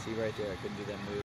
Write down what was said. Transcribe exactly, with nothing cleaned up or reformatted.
See right there, I couldn't do that move.